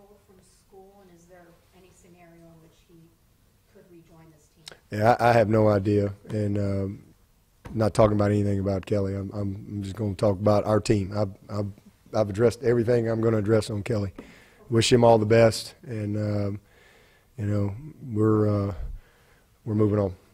enrolled from school, and is there any scenario in which he could rejoin this team? Yeah, I have no idea, and not talking about anything about Kelly. I'm just going to talk about our team. I've addressed everything I'm going to address on Kelly. Wish him all the best, and you know, we're moving on.